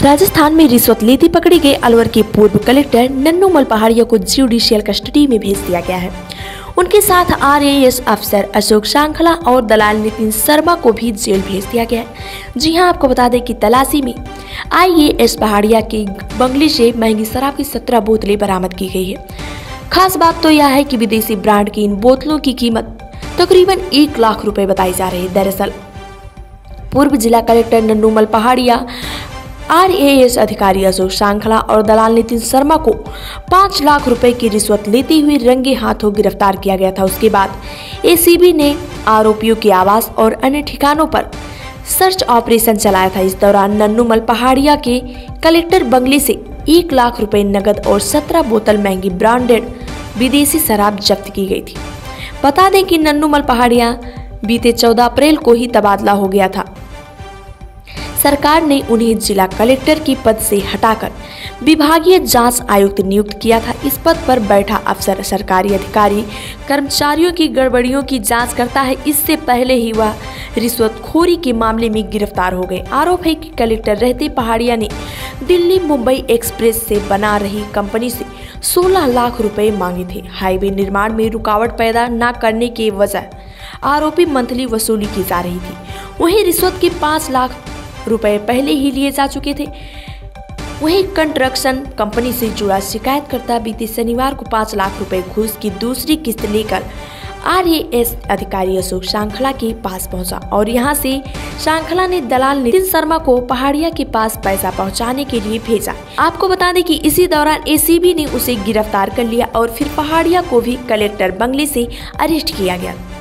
राजस्थान में रिश्वत लेती पकड़ी गई अलवर के पूर्व कलेक्टर नन्नूमल पहाड़िया को जुडिशियल कस्टडी में भेज दिया गया है। उनके साथ आरएएस अफसर अशोक सांखला और दलाल नितिन शर्मा को भी जेल भेज दिया गया है। जी हां, आपको बता दें कि तलाशी में आईएएस पहाड़िया के बंगले से महंगी शराब की 17 बोतलें बरामद की गई है। खास बात तो यह है कि विदेशी ब्रांड की इन बोतलों की कीमत तकरीबन 1 लाख रुपए बताई जा रही है। दरअसल पूर्व जिला कलेक्टर नन्नूमल पहाड़िया, आरएएस अधिकारी अशोक सांखला और दलाल नितिन शर्मा को 5 लाख रुपए की रिश्वत लेते हुए रंगे हाथों गिरफ्तार किया गया था। उसके बाद एसीबी ने आरोपियों के आवास और अन्य ठिकानों पर सर्च ऑपरेशन चलाया था। इस दौरान नन्नूमल पहाड़िया के कलेक्टर बंगले से 1 लाख रुपए नकद और 17 बोतल महंगी ब्रांडेड विदेशी शराब जब्त की गई थी। बता दें कि नन्नूमल पहाड़िया बीते 14 अप्रैल को ही तबादला हो गया था। सरकार ने उन्हें जिला कलेक्टर की पद से हटाकर विभागीय जांच आयुक्त नियुक्त किया था। इस पद पर बैठा अफसर सरकारी अधिकारी कर्मचारियों की गड़बड़ियों की जांच करता है। इससे पहले ही वह रिश्वतखोरी के मामले में गिरफ्तार हो गए। आरोप है कि कलेक्टर रहते पहाड़िया ने दिल्ली मुंबई एक्सप्रेस से बना रही कंपनी से 16 लाख रुपए मांगे थे। हाईवे निर्माण में रुकावट पैदा न करने के वजह आरोपी मंथली वसूली की जा रही थी। वहीं रिश्वत के 5 लाख रुपए पहले ही लिए जा चुके थे। वहीं कंस्ट्रक्शन कंपनी से जुड़ा शिकायतकर्ता बीते शनिवार को 5 लाख रुपए घूस की दूसरी किस्त लेकर आरएएस अधिकारी अशोक सांखला के पास पहुंचा और यहां से सांखला ने दलाल नितिन शर्मा को पहाड़िया के पास पैसा पहुंचाने के लिए भेजा। आपको बता दें कि इसी दौरान एसीबी ने उसे गिरफ्तार कर लिया और फिर पहाड़िया को भी कलेक्टर बंगले से अरेस्ट किया गया।